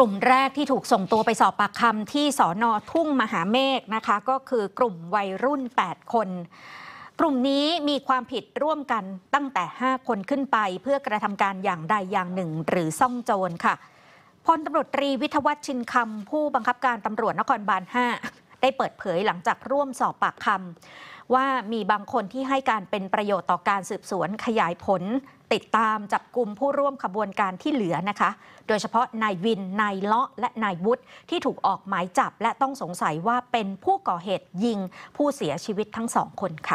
ลุ่มแรกที่ถูกส่งตัวไปสอบปากคำที่สน.ทุ่งมหาเมฆนะคะก็คือกลุ่มวัยรุ่น8คนกลุ่มนี้มีความผิดร่วมกันตั้งแต่5คนขึ้นไปเพื่อกระทำการอย่างใดอย่างหนึ่งหรือซ่องโจรค่ะพลตำรวจตรีวิทยวัฒน์ชินคำผู้บังคับการตำรวจนครบาล5ได้เปิดเผยหลังจากร่วมสอบปากคำว่ามีบางคนที่ให้การเป็นประโยชน์ต่อการสืบสวนขยายผลติดตามจับกลุ่มผู้ร่วมขบวนการที่เหลือนะคะโดยเฉพาะนายวินนายเลาะและนายวุฒิที่ถูกออกหมายจับและต้องสงสัยว่าเป็นผู้ก่อเหตุยิงผู้เสียชีวิตทั้งสองคนค่ะ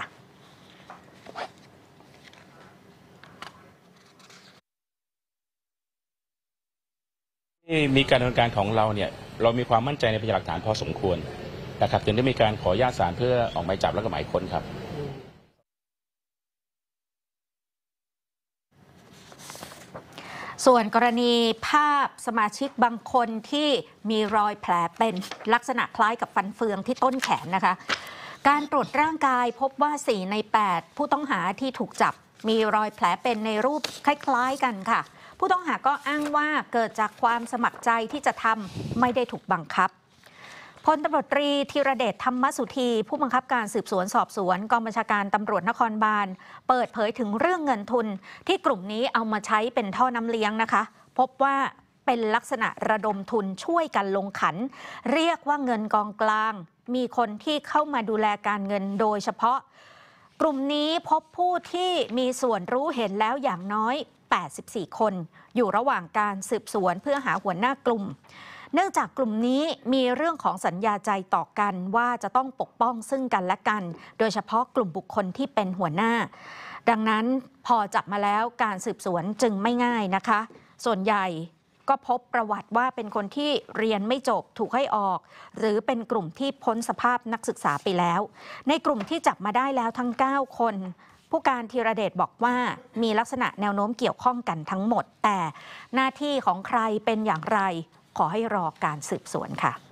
มีการดำเนินการของเราเนี่ยเรามีความมั่นใจในพยานหลักฐานพอสมควรนะครับจึงได้มีการขออนุญาตศาลเพื่อออกหมายจับและก็หมายค้นครับส่วนกรณีภาพสมาชิกบางคนที่มีรอยแผลเป็นลักษณะคล้ายกับฟันเฟืองที่ต้นแขนนะคะการตรวจร่างกายพบว่า4 ใน 8ผู้ต้องหาที่ถูกจับมีรอยแผลเป็นในรูปคล้ายๆกันค่ะผู้ต้องหาก็อ้างว่าเกิดจากความสมัครใจที่จะทำไม่ได้ถูกบังคับพลตำรวจตรีธีรเดชธรรมสุธีผู้บังคับการสืบสวนสอบสวนกองบัญชาการตำรวจนครบาลเปิดเผยถึงเรื่องเงินทุนที่กลุ่มนี้เอามาใช้เป็นท่อน้ำเลี้ยงนะคะพบว่าเป็นลักษณะระดมทุนช่วยกันลงขันเรียกว่าเงินกองกลางมีคนที่เข้ามาดูแลการเงินโดยเฉพาะกลุ่มนี้พบผู้ที่มีส่วนรู้เห็นแล้วอย่างน้อย84คนอยู่ระหว่างการสืบสวนเพื่อหาหัวหน้ากลุ่มเนื่องจากกลุ่มนี้มีเรื่องของสัญญาใจต่อกันว่าจะต้องปกป้องซึ่งกันและกันโดยเฉพาะกลุ่มบุคคลที่เป็นหัวหน้าดังนั้นพอจับมาแล้วการสืบสวนจึงไม่ง่ายนะคะส่วนใหญ่ก็พบประวัติว่าเป็นคนที่เรียนไม่จบถูกให้ออกหรือเป็นกลุ่มที่พ้นสภาพนักศึกษาไปแล้วในกลุ่มที่จับมาได้แล้วทั้ง9คนผู้การธีรเดชบอกว่ามีลักษณะแนวโน้มเกี่ยวข้องกันทั้งหมดแต่หน้าที่ของใครเป็นอย่างไรขอให้รอการสืบสวนค่ะ